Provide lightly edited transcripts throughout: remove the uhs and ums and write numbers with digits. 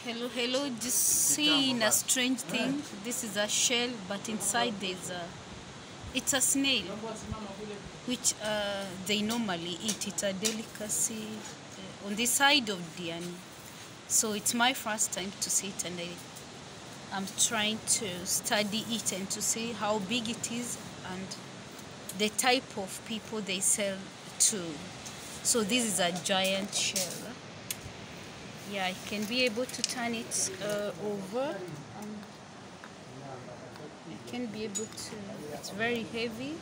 Hello, hello. Just seeing a strange thing. This is a shell, but inside it's a snail, which they normally eat. It's a delicacy on the side of Diani. So it's my first time to see it, and I'm trying to study it and to see how big it is and the type of people they sell to. So this is a giant shell. Yeah, I can be able to turn it over. I can be able to. It's very heavy.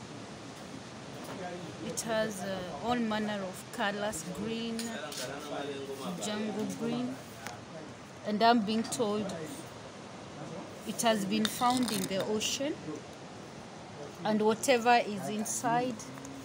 It has all manner of colors: green, jungle green, and I'm being told it has been found in the ocean, and whatever is inside,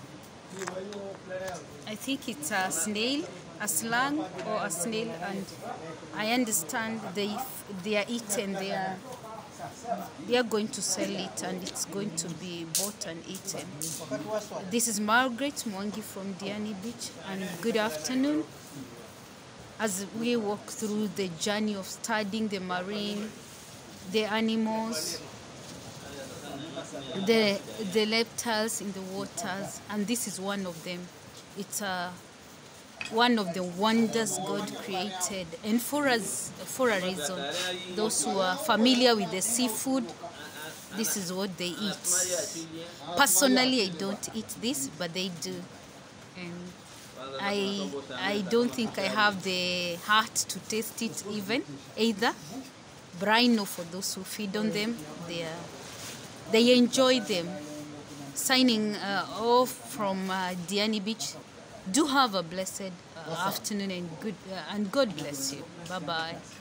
I think it's a snail, a slang or a snail, and I understand they are eaten. They are going to sell it, and it's going to be bought and eaten. This is Margaret Mwangi from Diani Beach, and good afternoon. As we walk through the journey of studying the marine, the animals, the reptiles in the waters, and this is one of them. It's one of the wonders God created, and for a reason. Those who are familiar with the seafood, this is what they eat. Personally, I don't eat this, but they do, and I don't think I have the heart to taste it either. But I know for those who feed on them, they enjoy them. Signing off from Diani Beach. Do have a blessed afternoon, and God bless you. Bye bye.